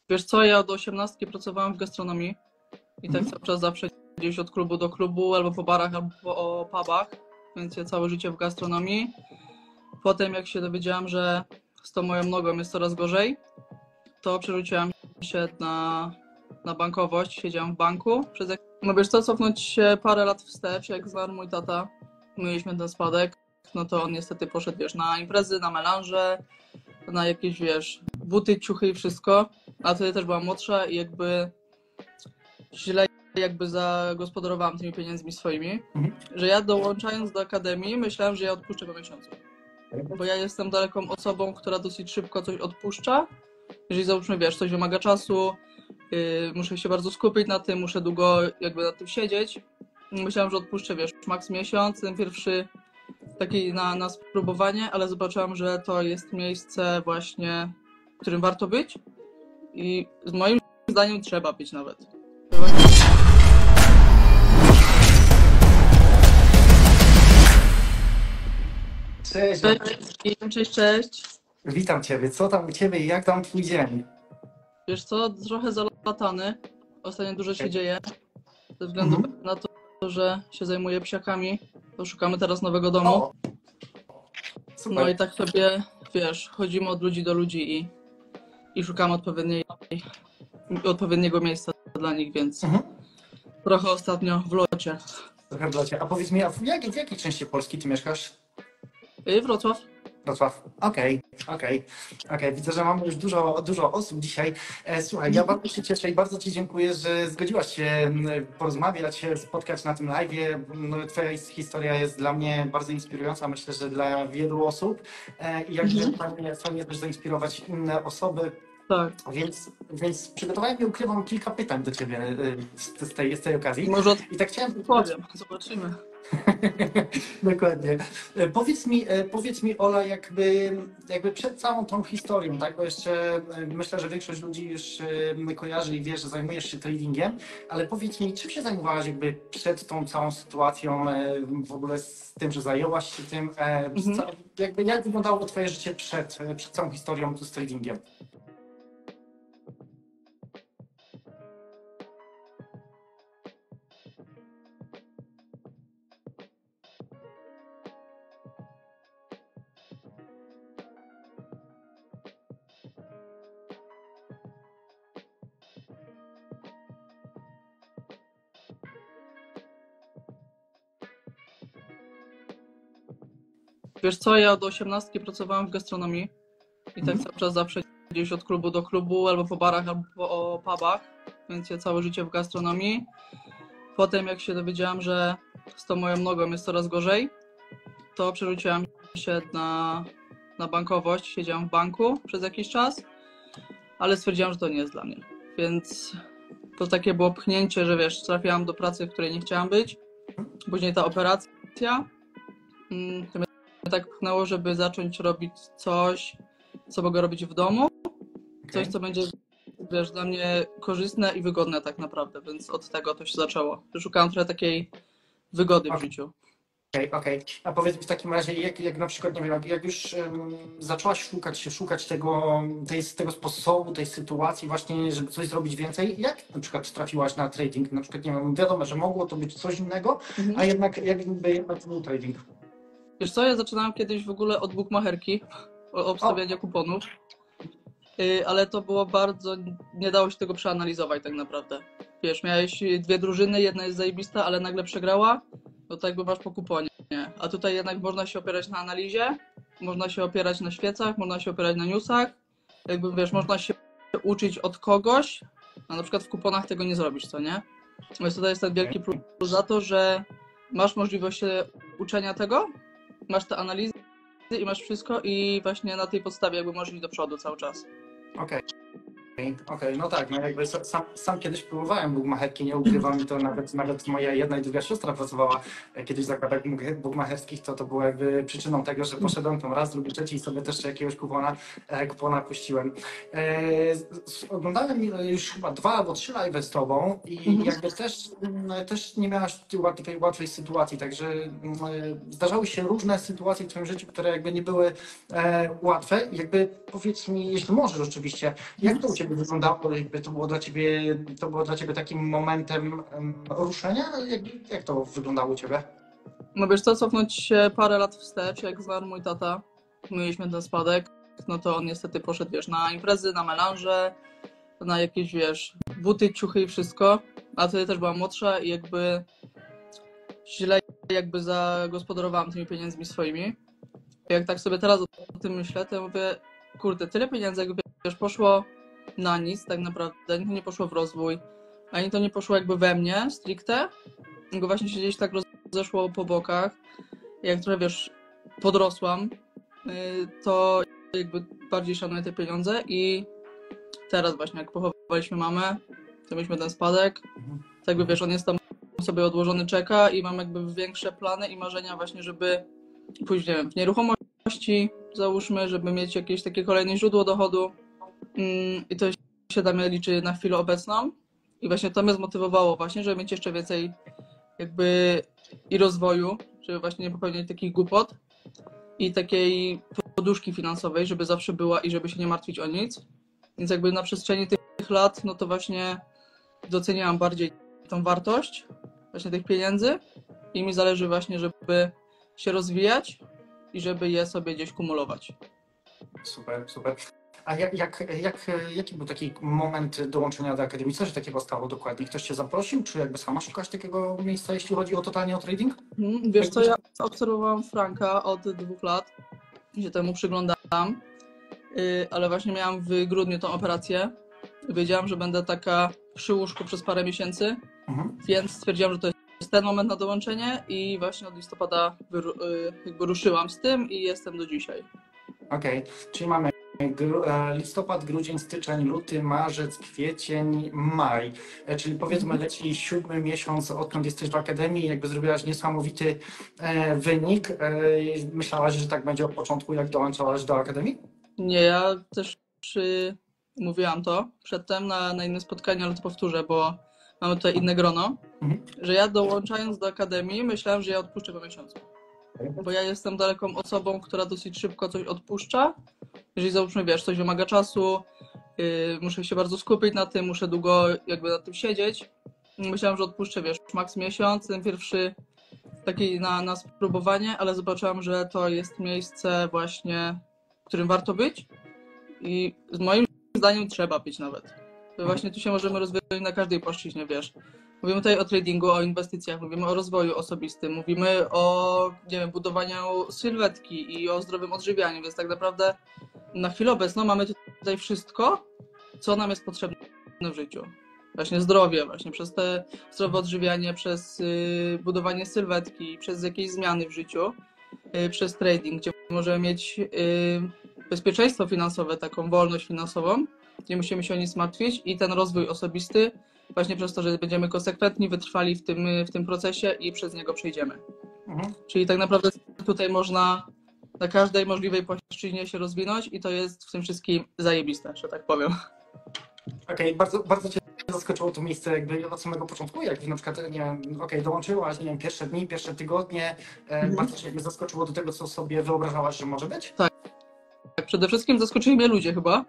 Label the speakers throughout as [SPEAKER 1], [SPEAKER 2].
[SPEAKER 1] Wiesz co, ja od 18 pracowałam w gastronomii i tak cały czas zawsze gdzieś od klubu do klubu, albo po barach, albo po pubach, więc ja całe życie w gastronomii. Potem jak się dowiedziałam, że z tą moją nogą jest coraz gorzej, to przerzuciłam się na bankowość, siedziałam w banku. No wiesz co, cofnąć się parę lat wstecz, jak zmarł mój tata, mieliśmy ten spadek, no to on niestety poszedł, wiesz, na imprezy, na melanże, na jakieś, wiesz, buty, ciuchy i wszystko, a wtedy też byłam młodsza i jakby źle zagospodarowałam tymi pieniędzmi swoimi, że ja dołączając do akademii myślałam, że ja odpuszczę po miesiącu. Bo ja jestem daleką osobą, która dosyć szybko coś odpuszcza. Jeżeli załóżmy, wiesz, coś wymaga czasu, muszę się bardzo skupić na tym, muszę długo jakby nad tym siedzieć. Myślałam, że odpuszczę, wiesz, maks miesiąc, ten pierwszy taki na spróbowanie, ale zobaczyłam, że to jest miejsce właśnie, w którym warto być i z moim zdaniem trzeba być nawet.
[SPEAKER 2] Cześć.
[SPEAKER 1] Cześć.
[SPEAKER 2] Witam Ciebie. Co tam u Ciebie i jak tam Twój dzień?
[SPEAKER 1] Wiesz co, trochę zalatany. Ostatnio dużo się dzieje. Ze względu na to, że się zajmuję psiakami, to szukamy teraz nowego domu.
[SPEAKER 2] Super.
[SPEAKER 1] No i tak sobie, wiesz, chodzimy od ludzi do ludzi i szukamy odpowiedniego miejsca dla nich, więc trochę ostatnio w locie.
[SPEAKER 2] Trochę w locie. A powiedz mi, w jakiej części Polski Ty mieszkasz?
[SPEAKER 1] Wrocław.
[SPEAKER 2] Wrocław. Okej. Widzę, że mamy już dużo osób dzisiaj. Słuchaj, ja bardzo się cieszę i bardzo Ci dziękuję, że zgodziłaś się porozmawiać, spotkać na tym live'ie. No, Twoja historia jest dla mnie bardzo inspirująca, myślę, że dla wielu osób. I jakby fajnie też zainspirować inne osoby.
[SPEAKER 1] Tak.
[SPEAKER 2] Więc przygotowałem i ukrywam kilka pytań do Ciebie z tej okazji.
[SPEAKER 1] Może
[SPEAKER 2] I tak chciałem...
[SPEAKER 1] powiem, zobaczymy.
[SPEAKER 2] Dokładnie. Powiedz mi, Ola, jakby przed całą tą historią, tak? Bo jeszcze myślę, że większość ludzi już kojarzy i wie, że zajmujesz się tradingiem, ale powiedz mi, czym się zajmowałaś jakby przed tą całą sytuacją, w ogóle z tym, że zajęłaś się tym, jak wyglądało Twoje życie przed całą historią z tradingiem?
[SPEAKER 1] Wiesz co, ja od 18 pracowałam w gastronomii i tak cały czas zawsze gdzieś od klubu do klubu, albo po barach, albo po pubach, więc ja całe życie w gastronomii. Potem jak się dowiedziałam, że z tą moją nogą jest coraz gorzej, to przerzuciłam się na bankowość, siedziałam w banku przez jakiś czas, ale stwierdziłam, że to nie jest dla mnie, więc to takie było pchnięcie, że wiesz, trafiłam do pracy, w której nie chciałam być, później ta operacja, to mnie tak pchnęło, żeby zacząć robić coś, co mogę robić w domu, coś, co będzie, wiesz, dla mnie korzystne i wygodne tak naprawdę, więc od tego to się zaczęło. Szukałam trochę takiej wygody w życiu.
[SPEAKER 2] Okej. A powiedz mi w takim razie, jak na przykład, nie wiem, jak już zaczęłaś szukać tego sposobu, tej sytuacji właśnie, żeby coś zrobić więcej, jak na przykład trafiłaś na trading? Na przykład, nie wiem, wiadomo, że mogło to być coś innego, a jednak to był trading.
[SPEAKER 1] Wiesz co, ja zaczynałam kiedyś w ogóle od bukmacherki, od obstawiania kuponów, ale to było bardzo, nie dało się tego przeanalizować tak naprawdę. Wiesz, miałeś dwie drużyny, jedna jest zajebista, ale nagle przegrała, no to jakby masz po kuponie. A tutaj jednak można się opierać na analizie, można się opierać na świecach, można się opierać na newsach, jakby wiesz, można się uczyć od kogoś, a na przykład w kuponach tego nie zrobisz, co nie? Więc tutaj jest ten wielki plus za to, że masz możliwość uczenia tego, masz te analizy i masz wszystko i właśnie na tej podstawie jakby możesz iść do przodu cały czas.
[SPEAKER 2] Okej, no tak, no jakby sam kiedyś próbowałem bukmacherki, nie ukrywam, i to nawet moja jedna i druga siostra pracowała kiedyś w zakładach bukmacherskich, to było jakby przyczyną tego, że poszedłem tam raz, drugi, trzeci i sobie też jakiegoś kupona puściłem. Oglądałem już chyba 2 albo 3 live'y z Tobą i jakby też nie miałaś takiej łatwej sytuacji, także zdarzały się różne sytuacje w Twoim życiu, które jakby nie były łatwe. Jakby powiedz mi, jeśli możesz oczywiście, jak to u Ciebie jakby wyglądało, jakby to było dla ciebie takim momentem ruszenia? Jak to wyglądało u ciebie?
[SPEAKER 1] No wiesz co, cofnąć się parę lat wstecz, jak zmarł mój tata, mieliśmy ten spadek, no to on niestety poszedł, wiesz, na imprezy, na melanże, na jakieś, wiesz, buty, ciuchy i wszystko, a wtedy też byłam młodsza i jakby źle jakby zagospodarowałam tymi pieniędzmi swoimi. Jak tak sobie teraz o tym myślę, to ja mówię, kurde, tyle pieniędzy jakby, wiesz, poszło na nic tak naprawdę, ani to nie poszło w rozwój, ani to nie poszło jakby we mnie stricte, tylko właśnie się gdzieś tak rozeszło po bokach. Jak trochę, wiesz, podrosłam, to jakby bardziej szanuję te pieniądze i teraz właśnie jak pochowaliśmy mamę, to mieliśmy ten spadek, tak jakby, wiesz, on jest tam sobie odłożony, czeka i mam jakby większe plany i marzenia właśnie, żeby pójść, nie wiem, w nieruchomości, załóżmy, żeby mieć jakieś takie kolejne źródło dochodu i to się dla mnie liczy na chwilę obecną i właśnie to mnie zmotywowało właśnie, żeby mieć jeszcze więcej jakby i rozwoju, żeby właśnie nie popełniać takich głupot i takiej poduszki finansowej, żeby zawsze była i żeby się nie martwić o nic. Więc jakby na przestrzeni tych lat, no to właśnie doceniałam bardziej tą wartość właśnie tych pieniędzy i mi zależy właśnie, żeby się rozwijać i żeby je sobie gdzieś kumulować.
[SPEAKER 2] Super, super. A jaki był taki moment dołączenia do Akademii? Co się takiego stało dokładnie? Ktoś cię zaprosił, czy jakby sama szukasz takiego miejsca, jeśli chodzi o totalnie o trading?
[SPEAKER 1] Wiesz co, ja obserwowałam Franka od 2 lat, się temu przyglądałam, ale właśnie miałam w grudniu tą operację. Wiedziałam, że będę taka przy łóżku przez parę miesięcy, więc stwierdziłam, że to jest ten moment na dołączenie i właśnie od listopada jakby ruszyłam z tym i jestem do dzisiaj.
[SPEAKER 2] Okej, czyli mamy listopad, grudzień, styczeń, luty, marzec, kwiecień, maj. Czyli powiedzmy leci 7. miesiąc, odkąd jesteś w Akademii, jakby zrobiłaś niesamowity wynik. Myślałaś, że tak będzie od początku, jak dołączałaś do Akademii?
[SPEAKER 1] Nie, ja też mówiłam to przedtem na innym spotkaniu, ale to powtórzę, bo mamy tutaj inne grono, że ja dołączając do Akademii myślałam, że ja odpuszczę po miesiącu. Bo ja jestem daleką osobą, która dosyć szybko coś odpuszcza. Jeżeli załóżmy, wiesz, coś wymaga czasu, muszę się bardzo skupić na tym, muszę długo jakby na tym siedzieć. Myślałam, że odpuszczę, wiesz, max miesiąc, ten pierwszy taki na spróbowanie, ale zobaczyłam, że to jest miejsce właśnie, w którym warto być i z moim zdaniem trzeba być nawet. To właśnie tu się możemy rozwijać na każdej płaszczyźnie, wiesz. Mówimy tutaj o tradingu, o inwestycjach, mówimy o rozwoju osobistym, mówimy o, nie wiem, budowaniu sylwetki i o zdrowym odżywianiu, więc tak naprawdę na chwilę obecną mamy tutaj wszystko, co nam jest potrzebne w życiu. Właśnie zdrowie, właśnie przez te zdrowe odżywianie, przez budowanie sylwetki, przez jakieś zmiany w życiu, przez trading, gdzie możemy mieć bezpieczeństwo finansowe, taką wolność finansową, nie musimy się o nic martwić i ten rozwój osobisty właśnie przez to, że będziemy konsekwentni, wytrwali w tym procesie i przez niego przejdziemy. Czyli tak naprawdę tutaj można na każdej możliwej płaszczyźnie się rozwinąć i to jest w tym wszystkim zajebiste, że tak powiem.
[SPEAKER 2] Okej, bardzo, bardzo Cię zaskoczyło to miejsce jakby od samego początku, jak na przykład, nie wiem, dołączyłaś, nie wiem, pierwsze dni, pierwsze tygodnie, bardzo Cię jakby zaskoczyło do tego, co sobie wyobrażałaś, że może być?
[SPEAKER 1] Tak, przede wszystkim zaskoczyli mnie ludzie chyba,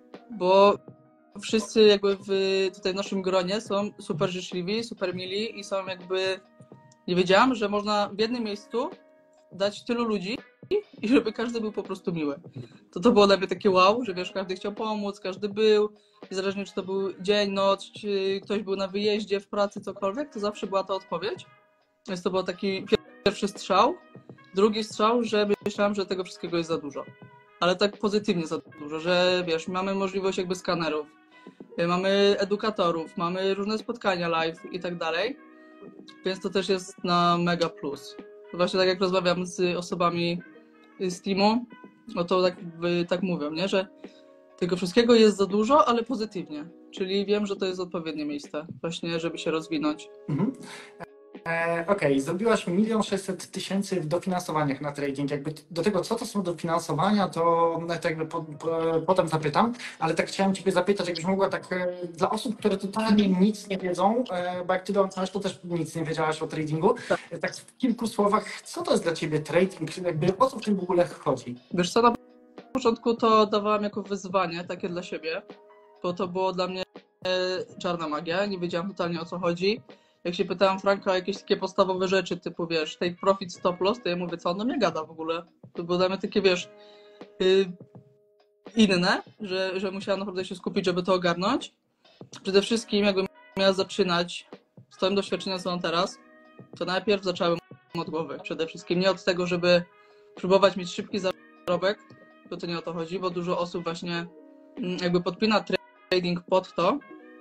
[SPEAKER 1] bo wszyscy jakby tutaj w naszym gronie są super życzliwi, super mili i są jakby, nie wiedziałam, że można w jednym miejscu dać tylu ludzi i żeby każdy był po prostu miły. To było dla mnie takie wow, że wiesz, każdy chciał pomóc, każdy był, niezależnie czy to był dzień, noc, czy ktoś był na wyjeździe, w pracy, cokolwiek, to zawsze była ta odpowiedź. Więc to był taki pierwszy strzał. Drugi strzał, że myślałam, że tego wszystkiego jest za dużo. Ale tak pozytywnie za dużo, że wiesz, mamy możliwość jakby skanerów, mamy edukatorów, mamy różne spotkania live i tak dalej, więc to też jest na mega plus. Właśnie tak jak rozmawiam z osobami z teamu, no to tak mówią, nie? Że tego wszystkiego jest za dużo, ale pozytywnie. Czyli wiem, że to jest odpowiednie miejsce właśnie, żeby się rozwinąć.
[SPEAKER 2] Okej, zrobiłaś 1 600 000 w dofinansowaniach na trading. Jakby do tego, co to są dofinansowania, to jakby potem zapytam, ale tak chciałem Ciebie zapytać, jakbyś mogła tak dla osób, które totalnie nic nie wiedzą, bo jak Ty dołączałaś, to też nic nie wiedziałaś o tradingu, tak w kilku słowach, co to jest dla Ciebie trading, jakby o co w tym w ogóle chodzi?
[SPEAKER 1] Wiesz co, na początku to dawałam jako wyzwanie takie dla siebie, bo to było dla mnie czarna magia, nie wiedziałam totalnie o co chodzi. Jak się pytałam Franka o jakieś takie podstawowe rzeczy, typu wiesz, take profit, stop loss, to ja mówię, co on do mnie gada w ogóle. To było dla mnie takie, wiesz, inne, że musiałam naprawdę się skupić, żeby to ogarnąć. Przede wszystkim jakbym miała zaczynać z tym doświadczeniem, co mam teraz, to najpierw zacząłem od głowy. Przede wszystkim nie od tego, żeby próbować mieć szybki zarobek, bo to nie o to chodzi, bo dużo osób właśnie jakby podpina trading pod to,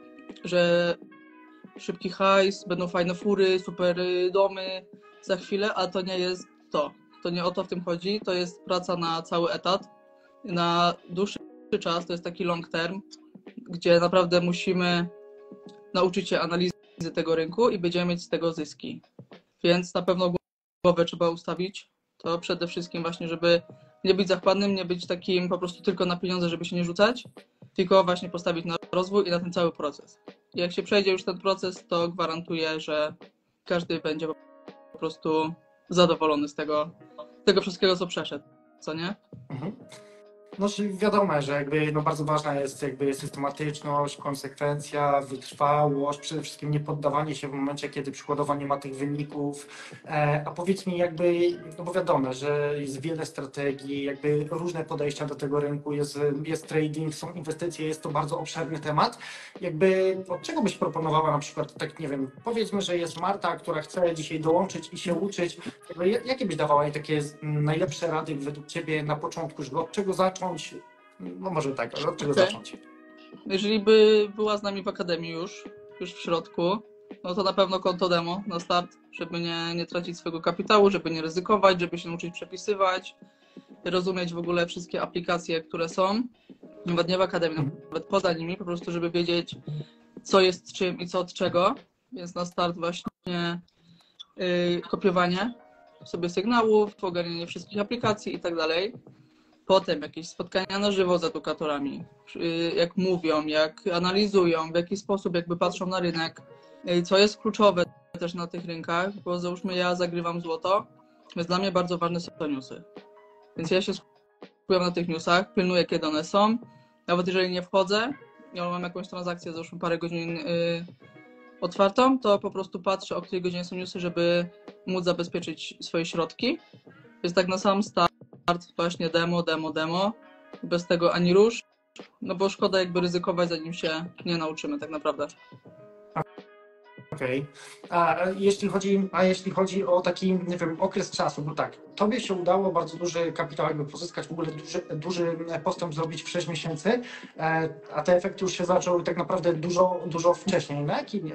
[SPEAKER 1] że szybki hajs, będą fajne fury, super domy za chwilę, a to nie jest to. To nie o to w tym chodzi, to jest praca na cały etat, na dłuższy czas, to jest taki long term, gdzie naprawdę musimy nauczyć się analizy tego rynku i będziemy mieć z tego zyski. Więc na pewno głowę trzeba ustawić, to przede wszystkim właśnie, żeby nie być zachłannym, nie być takim po prostu tylko na pieniądze, żeby się nie rzucać, tylko właśnie postawić na rozwój i na ten cały proces. I jak się przejdzie już ten proces, to gwarantuję, że każdy będzie po prostu zadowolony z tego wszystkiego, co przeszedł, co nie?
[SPEAKER 2] Mhm. No, czyli wiadomo, że jakby no bardzo ważna jest jakby systematyczność, konsekwencja, wytrwałość, przede wszystkim nie poddawanie się w momencie, kiedy przykładowo nie ma tych wyników. A powiedz mi jakby, no bo wiadomo, że jest wiele strategii, jakby różne podejścia do tego rynku, jest trading, są inwestycje, jest to bardzo obszerny temat. Jakby od czego byś proponowała na przykład, tak nie wiem, powiedzmy, że jest Marta, która chce dzisiaj dołączyć i się uczyć. Jakby, jakie byś dawała jej takie najlepsze rady według Ciebie na początku, żeby od czego zacząć? No może tak, ale od czego zacząć?
[SPEAKER 1] Jeżeli by była z nami w akademii już w środku, no to na pewno konto demo na start, żeby nie tracić swojego kapitału, żeby nie ryzykować, żeby się nauczyć przepisywać, rozumieć w ogóle wszystkie aplikacje, które są, nawet nie w akademii, nawet poza nimi, po prostu żeby wiedzieć, co jest czym i co od czego. Więc na start właśnie kopiowanie sobie sygnałów, ogarnianie wszystkich aplikacji i tak dalej. Potem jakieś spotkania na żywo z edukatorami, jak mówią, jak analizują, w jaki sposób jakby patrzą na rynek, co jest kluczowe też na tych rynkach, bo załóżmy ja zagrywam złoto, więc dla mnie bardzo ważne są newsy. Więc ja się skupiam na tych newsach, pilnuję kiedy one są, nawet jeżeli nie wchodzę, ja mam jakąś transakcję załóżmy parę godzin otwartą, to po prostu patrzę o której godzinie są newsy, żeby móc zabezpieczyć swoje środki. Więc tak na sam start właśnie demo, bez tego ani rusz, no bo szkoda jakby ryzykować, zanim się nie nauczymy tak naprawdę.
[SPEAKER 2] Okej. A jeśli chodzi o taki, nie wiem, okres czasu, bo tak, tobie się udało bardzo duży kapitał jakby pozyskać, w ogóle duży postęp zrobić w 6 miesięcy, a te efekty już się zaczęły tak naprawdę dużo wcześniej.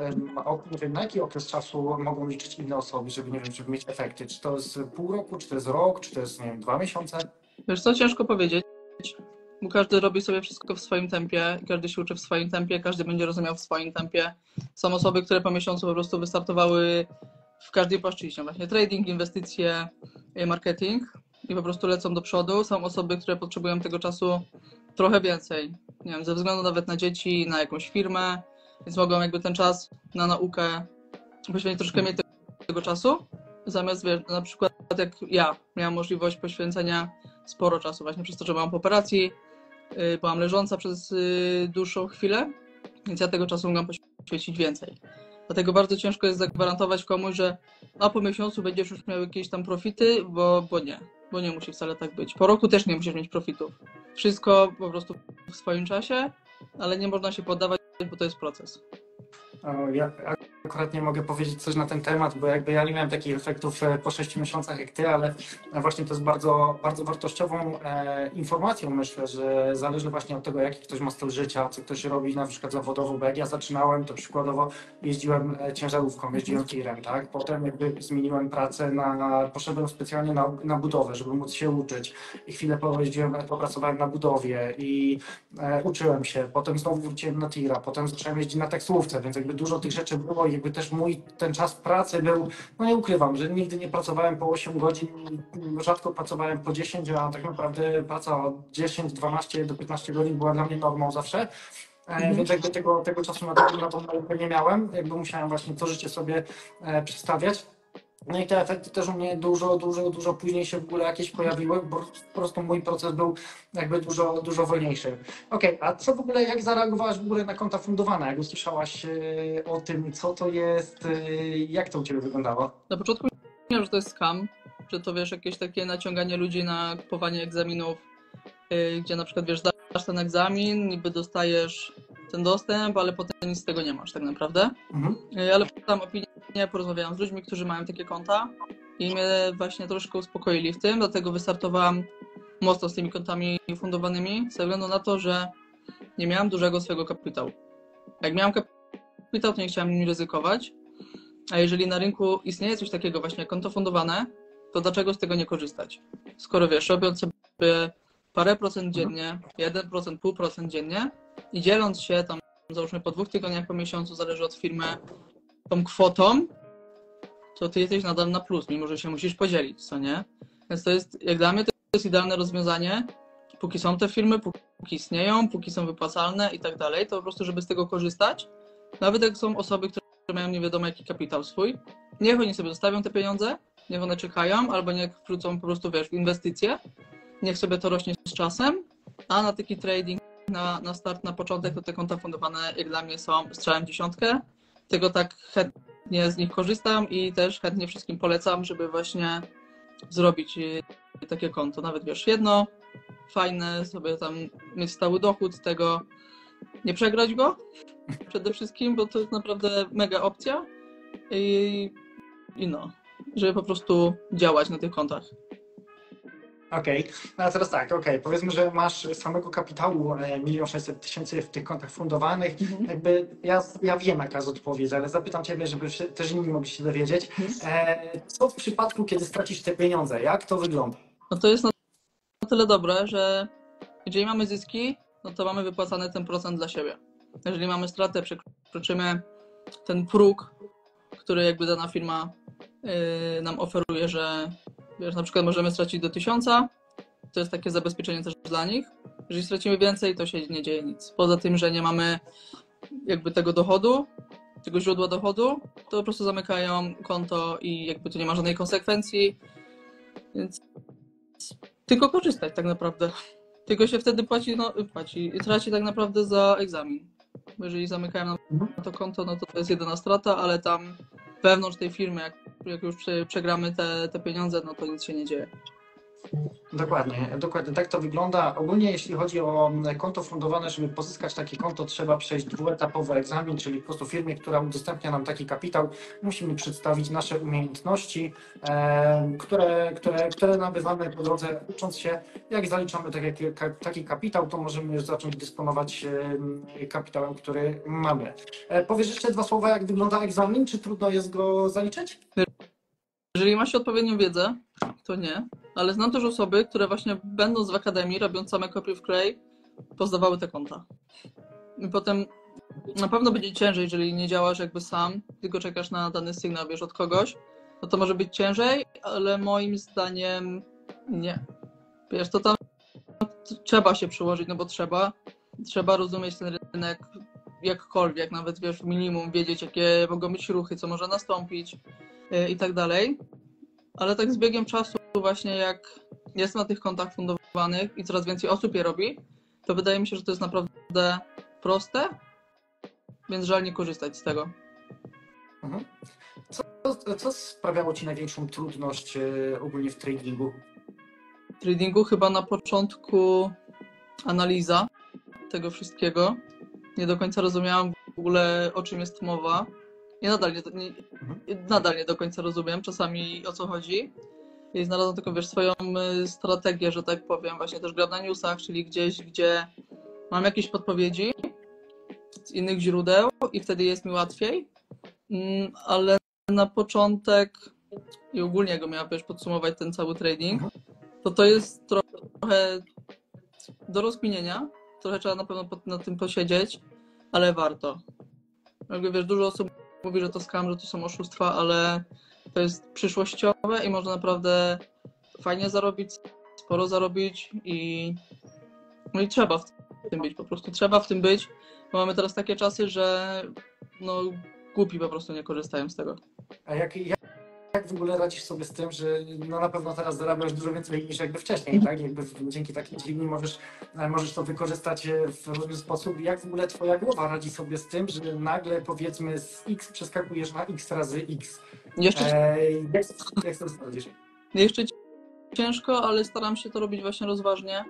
[SPEAKER 2] Na jaki okres czasu mogą liczyć inne osoby, żeby, nie wiem, żeby mieć efekty? Czy to jest pół roku, czy to jest rok, czy to jest, nie wiem, 2 miesiące?
[SPEAKER 1] Wiesz co, ciężko powiedzieć, bo każdy robi sobie wszystko w swoim tempie, każdy się uczy w swoim tempie, każdy będzie rozumiał w swoim tempie. Są osoby, które po miesiącu po prostu wystartowały w każdej płaszczyźnie, właśnie trading, inwestycje, marketing i po prostu lecą do przodu. Są osoby, które potrzebują tego czasu trochę więcej, nie wiem, ze względu nawet na dzieci, na jakąś firmę, więc mogą jakby ten czas na naukę poświęcić troszkę mniej tego czasu, zamiast na przykład jak ja miałam możliwość poświęcenia sporo czasu właśnie przez to, że byłam po operacji, byłam leżąca przez dłuższą chwilę, więc ja tego czasu mogłam poświęcić więcej. Dlatego bardzo ciężko jest zagwarantować komuś, że po miesiącu będziesz już miał jakieś tam profity, bo nie musi wcale tak być. Po roku też nie musisz mieć profitów. Wszystko po prostu w swoim czasie, ale nie można się poddawać, bo to jest proces.
[SPEAKER 2] Ja akurat nie mogę powiedzieć coś na ten temat, bo jakby ja nie miałem takich efektów po 6 miesiącach jak ty, ale właśnie to jest bardzo, bardzo wartościową informacją, myślę, że zależy właśnie od tego, jaki ktoś ma styl życia, co ktoś robi na przykład zawodowo, bo jak ja zaczynałem, to przykładowo jeździłem ciężarówką, jeździłem tirem, tak? Potem jakby zmieniłem pracę poszedłem specjalnie na budowę, żeby móc się uczyć i chwilę popracowałem na budowie i uczyłem się, potem znowu wróciłem na tira, potem zacząłem jeździć na taksówce, więc jakby dużo tych rzeczy było i jakby też mój ten czas pracy był, no nie ukrywam, że nigdy nie pracowałem po 8 godzin, rzadko pracowałem po 10, a tak naprawdę praca od 10, 12 do 15 godzin była dla mnie normą zawsze. Więc jakby tego czasu na tą naukę nie miałem, jakby musiałem właśnie to życie sobie przestawiać. No i te efekty też u mnie dużo później się w ogóle jakieś pojawiły, bo po prostu mój proces był jakby dużo wolniejszy. Okej, a co w ogóle, jak zareagowałaś w ogóle na konta fundowane? Jak usłyszałaś o tym, co to jest, jak to u Ciebie wyglądało?
[SPEAKER 1] Na początku myślałem, że to jest scam, że to wiesz, jakieś takie naciąganie ludzi na kupowanie egzaminów, gdzie na przykład wiesz, dasz ten egzamin, niby dostajesz ten dostęp, ale potem nic z tego nie masz tak naprawdę.
[SPEAKER 2] Mhm.
[SPEAKER 1] Ale potem opinię, porozmawiałam z ludźmi, którzy mają takie konta i mnie właśnie troszkę uspokoili w tym, dlatego wystartowałam mocno z tymi kontami fundowanymi, ze względu na to, że nie miałam dużego swojego kapitału. Jak miałam kapitał, to nie chciałam nim ryzykować, a jeżeli na rynku istnieje coś takiego właśnie jak konto fundowane, to dlaczego z tego nie korzystać? Skoro wiesz, robiąc sobie parę procent dziennie, 1%, 0,5% dziennie i dzieląc się tam załóżmy po 2 tygodniach, po miesiącu, zależy od firmy, tą kwotą, to ty jesteś nadal na plus, mimo że się musisz podzielić, co nie? Więc to jest, jak dla mnie, to jest idealne rozwiązanie, póki są te firmy, póki istnieją, póki są wypłacalne i tak dalej, to po prostu, żeby z tego korzystać, nawet jak są osoby, które mają nie wiadomo jaki kapitał swój, niech oni sobie zostawią te pieniądze, niech one czekają, albo niech wrzucą po prostu, wiesz, w inwestycje, niech sobie to rośnie z czasem, a na taki trading, na start, na początek, to te konta fundowane, jak dla mnie, są strzałem w dziesiątkę, tego tak chętnie z nich korzystam i też chętnie wszystkim polecam, żeby właśnie zrobić takie konto, nawet wiesz, jedno, fajne, sobie tam mieć stały dochód z tego, nie przegrać go przede wszystkim, bo to jest naprawdę mega opcja i no, żeby po prostu działać na tych kontach.
[SPEAKER 2] Okej, no a teraz tak, powiedzmy, że masz samego kapitału 1 600 000 w tych kontach fundowanych. Jakby ja wiem, jaka jest odpowiedź, ale zapytam Ciebie, żeby też inni mogli się dowiedzieć. Co w przypadku, kiedy stracisz te pieniądze? Jak to wygląda?
[SPEAKER 1] No to jest na tyle dobre, że jeżeli mamy zyski, no to mamy wypłacany ten procent dla siebie. Jeżeli mamy stratę, przekroczymy ten próg, który jakby dana firma nam oferuje, że wiesz, na przykład możemy stracić do 1000, to jest takie zabezpieczenie też dla nich. Jeżeli stracimy więcej, to się nie dzieje nic. Poza tym, że nie mamy jakby tego dochodu, tego źródła dochodu, to po prostu zamykają konto i jakby tu nie ma żadnej konsekwencji, więc tylko korzystać tak naprawdę. Tylko się wtedy traci tak naprawdę za egzamin. Bo jeżeli zamykają nam to konto, no to jest jedyna strata, ale tam wewnątrz tej firmy, jak już przegramy te pieniądze, no to nic się nie dzieje.
[SPEAKER 2] Dokładnie tak to wygląda. Ogólnie jeśli chodzi o konto fundowane, żeby pozyskać takie konto, trzeba przejść dwuetapowy egzamin, czyli po prostu firmie, która udostępnia nam taki kapitał, musimy przedstawić nasze umiejętności, które nabywamy po drodze, ucząc się. Jak zaliczamy taki kapitał, to możemy już zacząć dysponować kapitałem, który mamy. Powiesz jeszcze 2 słowa, jak wygląda egzamin? Czy trudno jest go zaliczyć?
[SPEAKER 1] Jeżeli ma się odpowiednią wiedzę, to nie, ale znam też osoby, które właśnie będąc w akademii, robiąc same kopie w klej, pozdawały te konta. I potem na pewno będzie ciężej, jeżeli nie działasz jakby sam, tylko czekasz na dany sygnał, wiesz, od kogoś, no to może być ciężej, ale moim zdaniem nie. Wiesz, to tam trzeba się przyłożyć, no bo trzeba rozumieć ten rynek jakkolwiek, nawet wiesz, minimum wiedzieć, jakie mogą być ruchy, co może nastąpić i tak dalej. Ale tak z biegiem czasu właśnie jak jest na tych kontach fundowanych i coraz więcej osób je robi, to wydaje mi się, że to jest naprawdę proste, więc żal nie korzystać z tego.
[SPEAKER 2] Mhm. Co sprawiało Ci największą trudność ogólnie w tradingu?
[SPEAKER 1] W tradingu chyba na początku analiza tego wszystkiego. Nie do końca rozumiałam w ogóle, o czym jest mowa. I nadal nie do końca rozumiem czasami, o co chodzi. I znalazłam taką, wiesz, swoją strategię, że tak powiem. Właśnie też gram na newsach, czyli gdzieś, gdzie mam jakieś podpowiedzi z innych źródeł i wtedy jest mi łatwiej. Ale na początek i ogólnie jak go miała, wiesz, podsumować ten cały trading, to jest trochę do rozkminienia. Trochę trzeba na pewno nad tym posiedzieć, ale warto. Jakby, wiesz, dużo osób mówi, że to scam, że to są oszustwa, ale to jest przyszłościowe i można naprawdę fajnie zarobić, sporo zarobić no i trzeba w tym być, po prostu trzeba w tym być, bo mamy teraz takie czasy, że no głupi po prostu nie korzystają z tego.
[SPEAKER 2] A jak w ogóle radzisz sobie z tym, że no na pewno teraz zarabiasz dużo więcej niż jakby wcześniej, tak? Jakby dzięki takiej dźwigni możesz to wykorzystać w różny sposób. Jak w ogóle twoja głowa radzi sobie z tym, że nagle powiedzmy z X przeskakujesz na X razy X?
[SPEAKER 1] Jeszcze,
[SPEAKER 2] Jak sobie sprawdzisz?
[SPEAKER 1] jeszcze ciężko, ale staram się to robić właśnie rozważnie.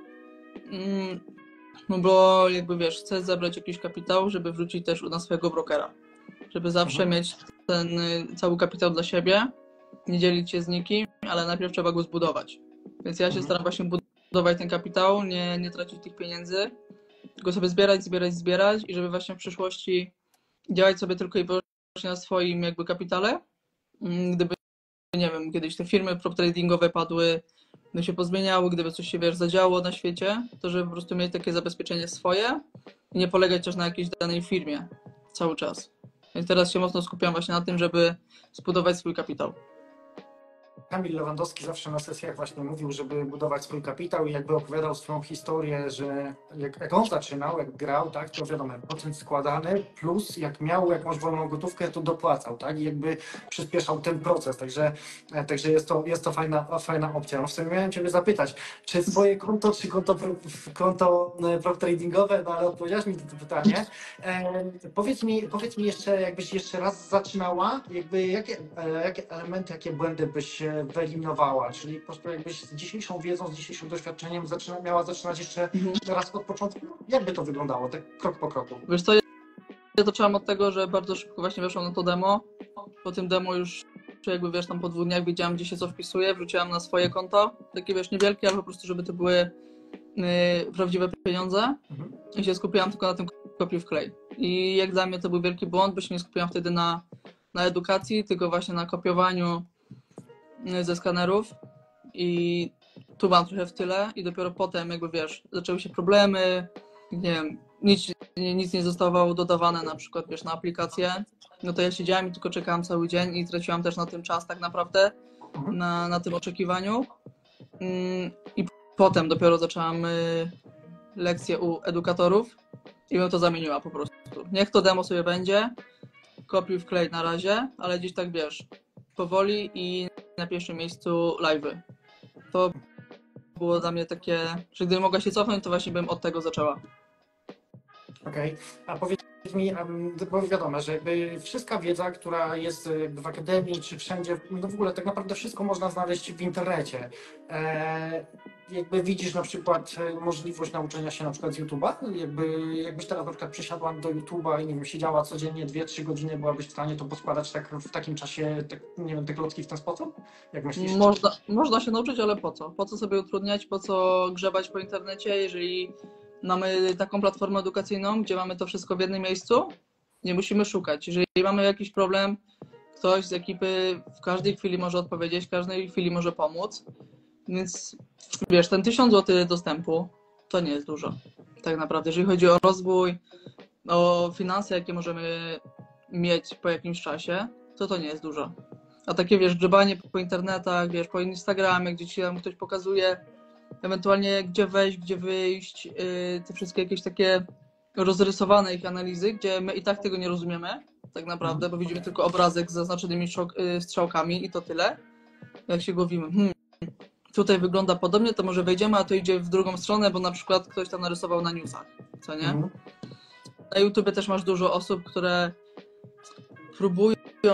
[SPEAKER 1] No bo jakby wiesz, chcę zebrać jakiś kapitał, żeby wrzucić też na swojego brokera. Żeby zawsze mieć ten cały kapitał dla siebie, nie dzielić się z nikim, ale najpierw trzeba go zbudować. Więc ja się staram właśnie budować ten kapitał, nie tracić tych pieniędzy, tylko sobie zbierać i żeby właśnie w przyszłości działać sobie tylko i wyłącznie na swoim jakby kapitale. Gdyby, nie wiem, kiedyś te firmy prop tradingowe padły, gdyby się pozmieniały, gdyby coś się, wiesz, zadziało na świecie, to żeby po prostu mieć takie zabezpieczenie swoje i nie polegać też na jakiejś danej firmie cały czas. Więc teraz się mocno skupiam właśnie na tym, żeby zbudować swój kapitał.
[SPEAKER 2] Kamil Lewandowski zawsze na sesjach właśnie mówił, żeby budować swój kapitał i jakby opowiadał swoją historię, że jak on zaczynał, jak grał, tak, to wiadomo, procent składany, plus jak miał jakąś wolną gotówkę, to dopłacał, tak, i jakby przyspieszał ten proces, także jest to fajna opcja. No w sumie miałem Ciebie zapytać, czy swoje konto, czy konto prop tradingowe, no ale odpowiedziałeś mi na to pytanie. Powiedz mi jeszcze, jakbyś jeszcze raz zaczynała, jakby jakie elementy, jakie błędy byś wyeliminowała, czyli po prostu jakbyś z dzisiejszą wiedzą, z dzisiejszym doświadczeniem miała zaczynać jeszcze raz od początku, jakby to wyglądało, tak krok po kroku?
[SPEAKER 1] Wiesz co, ja zacząłem od tego, że bardzo szybko właśnie weszłam na to demo. Po tym demo już jakby wiesz, tam po 2 dniach wiedziałam, gdzie się co wpisuje, wrzuciłam na swoje konto, takie wiesz, niewielkie, ale po prostu, żeby to były prawdziwe pieniądze i się skupiłam tylko na tym kopiuj wklej. I jak dla mnie to był wielki błąd, bo się nie skupiłam wtedy na edukacji, tylko właśnie na kopiowaniu ze skanerów i tu mam trochę w tyle i dopiero potem jakby wiesz, zaczęły się problemy, nie wiem, nic nie zostało dodawane na przykład wiesz, na aplikację, no to ja siedziałam i tylko czekałam cały dzień i traciłam też na tym czas tak naprawdę, na tym oczekiwaniu i potem dopiero zaczęłam lekcje u edukatorów i bym to zamieniła po prostu. Niech to demo sobie będzie, kopiuj wklej na razie, ale gdzieś tak wiesz, powoli i na pierwszym miejscu live'y. To było dla mnie takie, że gdybym mogła się cofnąć, to właśnie bym od tego zaczęła.
[SPEAKER 2] Okej. A powiedz mi, bo wiadomo, że jakby wszystka wiedza, która jest jakby w akademii czy wszędzie, no w ogóle tak naprawdę wszystko można znaleźć w internecie. Jakby widzisz na przykład możliwość nauczenia się na przykład z YouTube'a, jakbyś teraz na przykład przysiadła do YouTube'a i nie wiem, siedziała codziennie 2-3 godziny, byłabyś w stanie to poskładać tak w takim czasie, tak, nie wiem, te klocki w ten sposób? Jak myślisz?
[SPEAKER 1] Można się nauczyć, ale po co? Po co sobie utrudniać, po co grzebać po internecie, jeżeli mamy taką platformę edukacyjną, gdzie mamy to wszystko w jednym miejscu, nie musimy szukać. Jeżeli mamy jakiś problem, ktoś z ekipy w każdej chwili może odpowiedzieć, w każdej chwili może pomóc. Więc wiesz, ten 1000 zł dostępu to nie jest dużo. Tak naprawdę, jeżeli chodzi o rozwój, o finanse, jakie możemy mieć po jakimś czasie, to nie jest dużo. A takie wiesz, grzebanie po internetach, wiesz, po Instagramie, gdzie ci tam ktoś pokazuje ewentualnie gdzie wejść, gdzie wyjść, te wszystkie jakieś takie rozrysowane ich analizy, gdzie my i tak tego nie rozumiemy tak naprawdę, bo widzimy tylko obrazek z zaznaczonymi strzałkami i to tyle. Jak się głowimy, tutaj wygląda podobnie, to może wejdziemy, a to idzie w drugą stronę, bo na przykład ktoś tam narysował na newsach, co nie? Na YouTubie też masz dużo osób, które próbują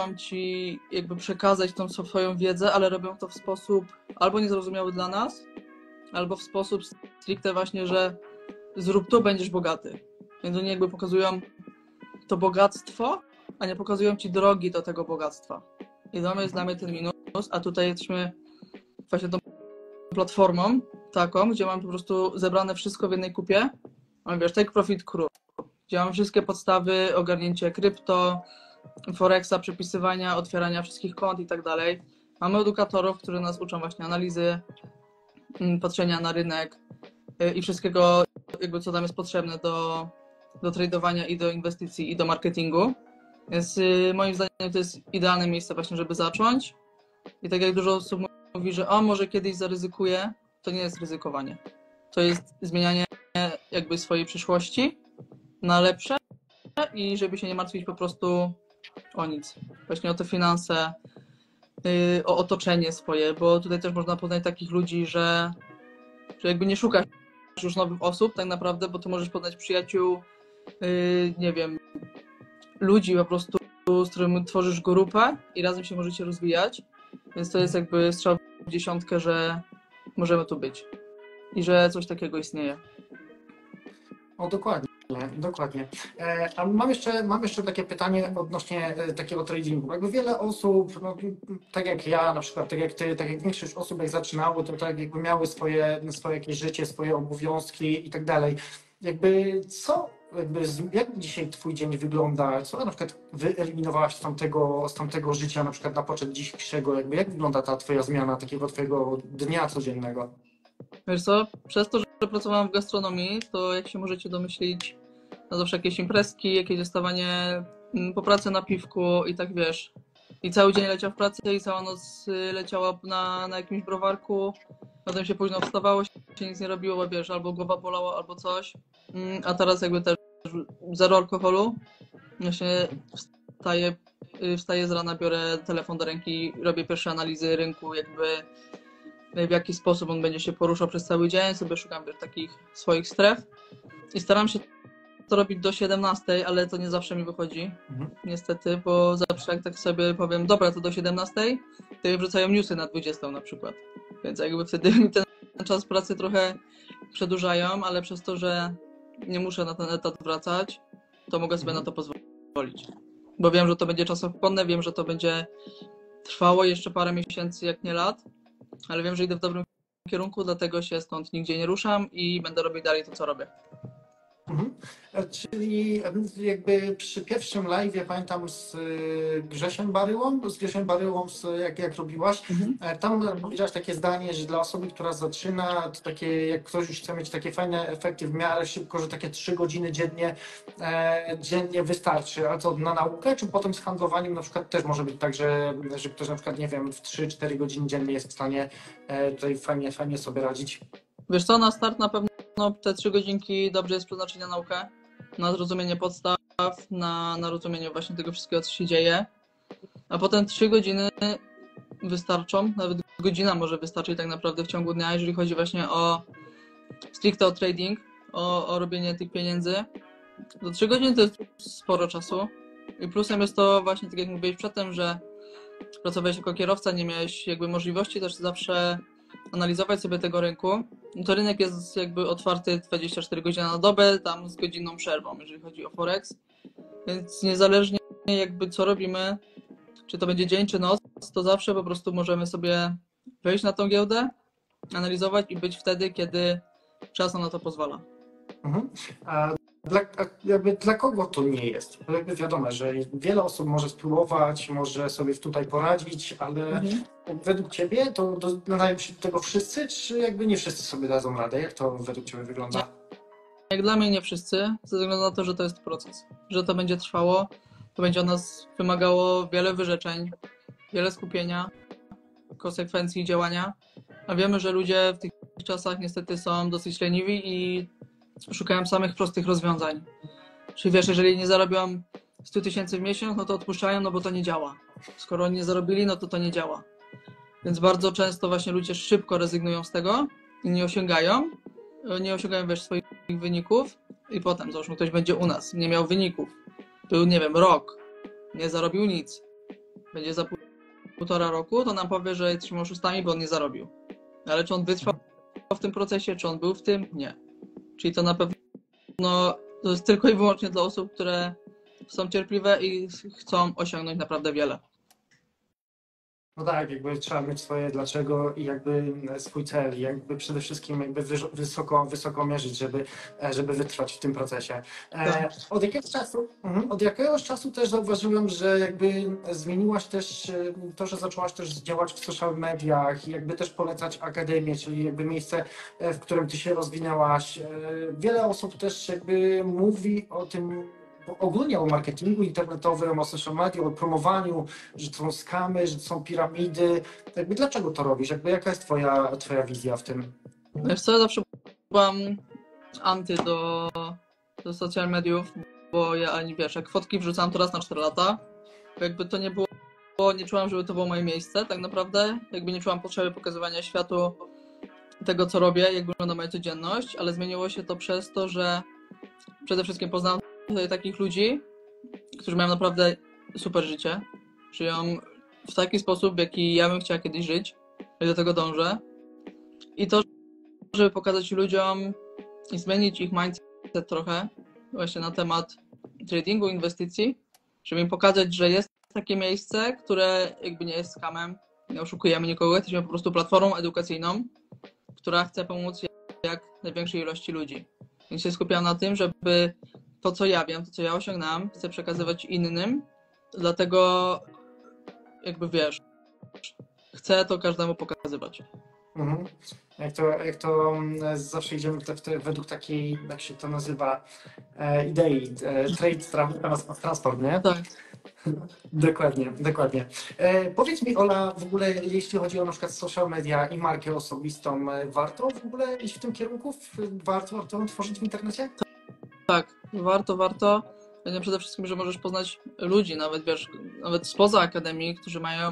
[SPEAKER 1] ci jakby przekazać tą swoją wiedzę, ale robią to w sposób albo niezrozumiały dla nas, albo w sposób stricte właśnie, że zrób to, będziesz bogaty. Więc oni jakby pokazują to bogactwo, a nie pokazują ci drogi do tego bogactwa. I to jest dla mnie ten minus, a tutaj jesteśmy właśnie tą platformą taką, gdzie mam po prostu zebrane wszystko w jednej kupie. Mam wiesz, Take Profit Crew, gdzie mam wszystkie podstawy, ogarnięcie krypto, forexa, przepisywania, otwierania wszystkich kont i tak dalej. Mamy edukatorów, którzy nas uczą właśnie analizy, patrzenia na rynek i wszystkiego, jakby co tam jest potrzebne do tradowania i do inwestycji i do marketingu. Więc moim zdaniem to jest idealne miejsce właśnie, żeby zacząć. I tak jak dużo osób mówi, że może kiedyś zaryzykuję, to nie jest ryzykowanie. To jest zmienianie jakby swojej przyszłości na lepsze i żeby się nie martwić po prostu o nic. Właśnie o te finanse, o otoczenie swoje, bo tutaj też można poznać takich ludzi, że jakby nie szukasz już nowych osób tak naprawdę, bo tu możesz poznać przyjaciół, nie wiem, ludzi po prostu, z którymi tworzysz grupę i razem się możecie rozwijać, więc to jest jakby strzał w dziesiątkę, że możemy tu być i że coś takiego istnieje.
[SPEAKER 2] O, dokładnie, dokładnie. A mam jeszcze takie pytanie odnośnie takiego tradingu. Jakby wiele osób, no, tak jak ja, na przykład, tak jak ty, tak jak większość osób, jak zaczynało, to tak jakby miały swoje jakieś życie, swoje obowiązki i tak dalej. Jakby jak dzisiaj twój dzień wygląda? Co na przykład wyeliminowałeś z tamtego życia, na przykład na poczet dzisiejszego? Jakby jak wygląda ta twoja zmiana takiego twojego dnia codziennego?
[SPEAKER 1] Wiesz co, przez to, że pracowałam w gastronomii, to jak się możecie domyślić, no zawsze jakieś imprezki, jakieś dostawanie po pracy na piwku i tak wiesz. I cały dzień leciał w pracy i cała noc leciała na jakimś browarku. Potem się późno wstawało, się nic nie robiło, bo wiesz, albo głowa bolała, albo coś. A teraz jakby też zero alkoholu. Właśnie wstaję z rana, biorę telefon do ręki, robię pierwsze analizy rynku, jakby w jaki sposób on będzie się poruszał przez cały dzień, sobie szukam takich swoich stref i staram się to robić do 17, ale to nie zawsze mi wychodzi, niestety, bo zawsze jak tak sobie powiem, dobra, to do 17, to je wrzucają newsy na 20 na przykład, więc jakby wtedy mi ten czas pracy trochę przedłużają, ale przez to, że nie muszę na ten etat wracać, to mogę sobie na to pozwolić, bo wiem, że to będzie czasochłonne, wiem, że to będzie trwało jeszcze parę miesięcy, jak nie lat, ale wiem, że idę w dobrym kierunku, dlatego się stąd nigdzie nie ruszam i będę robić dalej to, co robię.
[SPEAKER 2] Czyli jakby przy pierwszym live, ja pamiętam z Grzesiem Baryłą, jak robiłaś, tam powiedziałaś takie zdanie, że dla osoby, która zaczyna, to takie, jak ktoś już chce mieć takie fajne efekty w miarę szybko, że takie 3 godziny dziennie wystarczy. A to na naukę, czy potem z handlowaniem na przykład też może być tak, że ktoś na przykład, nie wiem, w 3-4 godziny dziennie jest w stanie tutaj fajnie sobie radzić?
[SPEAKER 1] Wiesz co, na start na pewno te 3 godzinki dobrze jest przeznaczyć na naukę, na zrozumienie podstaw, na rozumienie właśnie tego wszystkiego, co się dzieje, a potem 3 godziny wystarczą, nawet godzina może wystarczyć tak naprawdę w ciągu dnia, jeżeli chodzi właśnie stricte o trading, o robienie tych pieniędzy. Do 3 godziny to jest sporo czasu i plusem jest to właśnie, tak jak mówiłeś przedtem, że pracowałeś jako kierowca, nie miałeś jakby możliwości też zawsze analizować sobie tego rynku. To rynek jest jakby otwarty 24 godziny na dobę, tam z godzinną przerwą, jeżeli chodzi o Forex. Więc niezależnie jakby co robimy, czy to będzie dzień, czy noc, to zawsze po prostu możemy sobie wejść na tą giełdę, analizować i być wtedy, kiedy czas nam na to pozwala.
[SPEAKER 2] A dla kogo to nie jest? Bo jakby wiadomo, że wiele osób może spróbować, może sobie tutaj poradzić, ale według Ciebie to nadają się do tego wszyscy, czy jakby nie wszyscy sobie dadzą radę? Jak to według Ciebie wygląda?
[SPEAKER 1] Jak dla mnie nie wszyscy, ze względu na to, że to jest proces, że to będzie trwało, to będzie od nas wymagało wiele wyrzeczeń, wiele skupienia, konsekwencji działania, a wiemy, że ludzie w tych czasach niestety są dosyć leniwi i szukają samych prostych rozwiązań. Czyli wiesz, jeżeli nie zarobią 100 000 w miesiąc, no to odpuszczają, no bo to nie działa. Skoro oni nie zarobili, no to nie działa. Więc bardzo często właśnie ludzie szybko rezygnują z tego i nie osiągają, wiesz, swoich wyników i potem, załóżmy, ktoś będzie u nas, nie miał wyników. Był, nie wiem, rok, nie zarobił nic. Będzie za 1,5 roku, to nam powie, że jesteśmy oszustami, bo on nie zarobił. Ale czy on wytrwał w tym procesie, czy on był w tym? Nie. Czyli to na pewno to jest tylko i wyłącznie dla osób, które są cierpliwe i chcą osiągnąć naprawdę wiele.
[SPEAKER 2] No tak, jakby trzeba mieć swoje dlaczego i jakby swój cel, i jakby przede wszystkim jakby wysoko mierzyć, żeby wytrwać w tym procesie. Od jakiegoś czasu też zauważyłem, że jakby zmieniłaś też to, że zaczęłaś też działać w social mediach i jakby też polecać akademię, czyli jakby miejsce, w którym ty się rozwinęłaś. Wiele osób też jakby mówi o tym, ogólnie o marketingu internetowym, o social media, o promowaniu, że to są skamy, że to są piramidy. Jakby dlaczego to robisz? Jakby jaka jest twoja wizja w tym?
[SPEAKER 1] Wiesz co, ja zawsze byłam anty do social mediów, bo ja ani wiesz, jak fotki wrzucam to raz na 4 lata, bo jakby to nie było nie czułam, żeby to było moje miejsce tak naprawdę. Jakby nie czułam potrzeby pokazywania światu tego, co robię, jak wygląda moja codzienność, ale zmieniło się to przez to, że przede wszystkim poznałam tutaj takich ludzi, którzy mają naprawdę super życie. Żyją w taki sposób, w jaki ja bym chciała kiedyś żyć i do tego dążę. I to, żeby pokazać ludziom i zmienić ich mindset trochę właśnie na temat tradingu, inwestycji, żeby im pokazać, że jest takie miejsce, które jakby nie jest scamem, nie oszukujemy nikogo, jesteśmy po prostu platformą edukacyjną, która chce pomóc jak największej ilości ludzi. Więc się skupiam na tym, żeby to, co ja wiem, to, co ja osiągnęłam, chcę przekazywać innym, dlatego jakby wiesz, chcę to każdemu pokazywać.
[SPEAKER 2] Mhm. Jak to zawsze idziemy według takiej, jak się to nazywa, idei, trade, transport, nie?
[SPEAKER 1] Tak.
[SPEAKER 2] Dokładnie, dokładnie. Powiedz mi, Ola, w ogóle jeśli chodzi o na przykład social media i markę osobistą, warto w ogóle iść w tym kierunku? Warto tworzyć w internecie?
[SPEAKER 1] Tak, warto. Wiem przede wszystkim, że możesz poznać ludzi, nawet wiesz, nawet spoza akademii, którzy mają,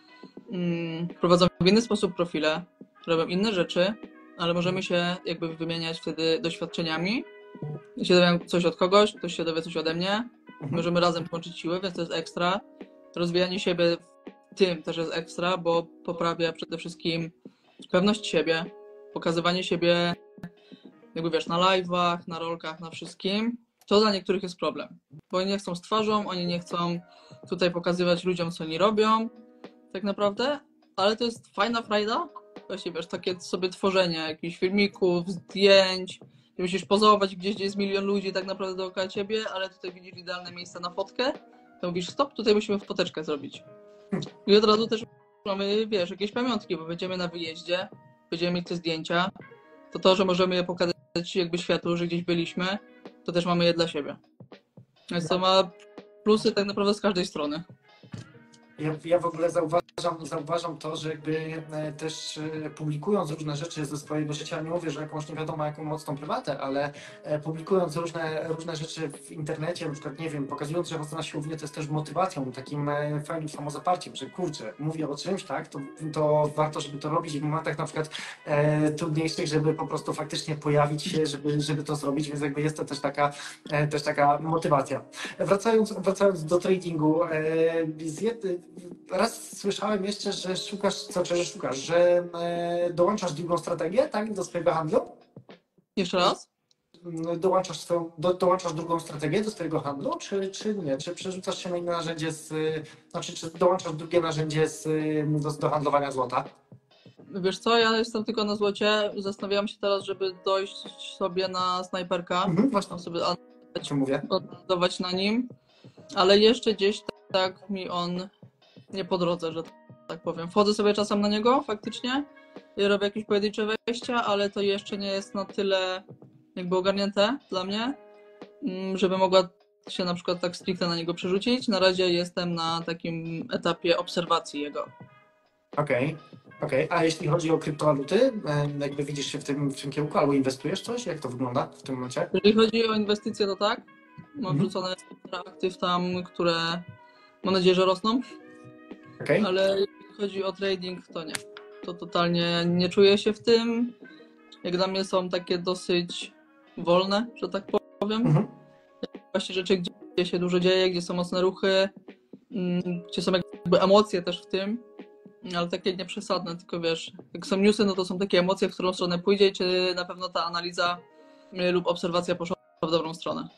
[SPEAKER 1] prowadzą w inny sposób profile, robią inne rzeczy, ale możemy się jakby wymieniać wtedy doświadczeniami. Ja się dowiem coś od kogoś, ktoś się dowie coś ode mnie. Możemy razem połączyć siły, więc to jest ekstra. Rozwijanie siebie w tym też jest ekstra, bo poprawia przede wszystkim pewność siebie, pokazywanie siebie jakby wiesz, na live'ach, na rolkach, na wszystkim. To dla niektórych jest problem, bo oni nie chcą z twarzą, oni nie chcą tutaj pokazywać ludziom, co oni robią tak naprawdę, ale to jest fajna frajda, właśnie wiesz, takie sobie tworzenie jakichś filmików, zdjęć, gdzie musisz pozować gdzieś, gdzie jest milion ludzi tak naprawdę dookoła ciebie, ale tutaj widzisz idealne miejsce na fotkę, to mówisz stop, tutaj musimy foteczkę zrobić. I od razu też mamy, wiesz, jakieś pamiątki, bo będziemy na wyjeździe, będziemy mieć te zdjęcia, to, że możemy je pokazać jakby światu, że gdzieś byliśmy, to też mamy je dla siebie. Więc to ma plusy tak naprawdę z każdej strony.
[SPEAKER 2] Ja w ogóle zauważam to, że jakby też publikując różne rzeczy ze swojego życia, nie mówię, że jakąś nie wiadomo jaką mocną prywatę, ale publikując różne rzeczy w internecie, na przykład nie wiem, pokazując, że chodzę na siłownię, to jest też motywacją, takim fajnym samozaparciem, że kurczę, mówię o czymś, tak, to warto, żeby to robić w momentach na przykład trudniejszych, żeby po prostu faktycznie pojawić się, żeby to zrobić, więc jakby jest to też taka motywacja. Wracając do tradingu, raz słyszałem jeszcze, że że dołączasz drugą strategię, tak, do swojego handlu?
[SPEAKER 1] Jeszcze raz?
[SPEAKER 2] Dołączasz drugą strategię do swojego handlu, czy nie? Czy przerzucasz się na inne narzędzie czy dołączasz drugie narzędzie do handlowania złota?
[SPEAKER 1] Wiesz co, ja jestem tylko na złocie. Zastanawiam się teraz, żeby dojść sobie na snajperka.
[SPEAKER 2] Właśnie
[SPEAKER 1] Tam sobie
[SPEAKER 2] co mówię.
[SPEAKER 1] odbudować na nim. Ale jeszcze gdzieś tak mi on nie po drodze, że tak powiem. Wchodzę sobie czasem na niego faktycznie i robię jakieś pojedyncze wejścia, ale to jeszcze nie jest na tyle jakby ogarnięte dla mnie, żeby mogła się na przykład tak stricte na niego przerzucić. Na razie jestem na takim etapie obserwacji jego.
[SPEAKER 2] Okej. A jeśli chodzi o kryptowaluty, jakby widzisz się w tym kierunku albo inwestujesz coś? Jak to wygląda w tym momencie?
[SPEAKER 1] Jeżeli chodzi o inwestycje, to tak. Mam wrzucone aktyw tam, które mam nadzieję, że rosną.
[SPEAKER 2] Okay.
[SPEAKER 1] Ale jeśli chodzi o trading, to nie. To totalnie nie czuję się w tym. Jak dla mnie są takie dosyć wolne, że tak powiem. Właśnie rzeczy, gdzie się dużo dzieje, gdzie są mocne ruchy, gdzie są jakby emocje też w tym, ale takie nieprzesadne, tylko wiesz, jak są newsy, no to są takie emocje, w którą stronę pójdzie, czy na pewno ta analiza lub obserwacja poszła w dobrą stronę.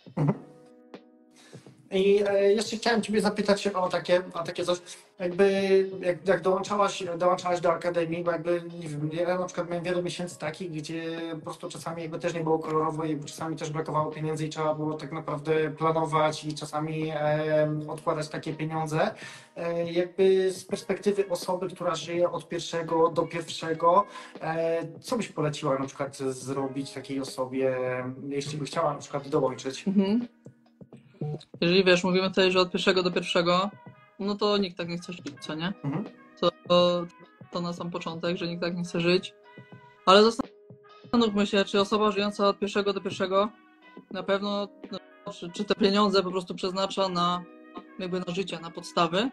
[SPEAKER 2] I jeszcze chciałem Ciebie zapytać o takie coś, jakby jak dołączałaś do akademii, bo jakby nie wiem, ja na przykład miałem wiele miesięcy takich, gdzie po prostu czasami jakby też nie było kolorowo i czasami też brakowało pieniędzy i trzeba było tak naprawdę planować i czasami odkładać takie pieniądze. Jakby z perspektywy osoby, która żyje od pierwszego do pierwszego, co byś poleciła na przykład zrobić takiej osobie, jeśli by chciała na przykład dołączyć?
[SPEAKER 1] Jeżeli wiesz, mówimy tutaj, że od pierwszego do pierwszego, no to nikt tak nie chce żyć, co nie? To na sam początek, że nikt tak nie chce żyć. Ale zastanówmy się, czy osoba żyjąca od pierwszego do pierwszego na pewno, czy te pieniądze po prostu przeznacza na jakby na życie, na podstawy,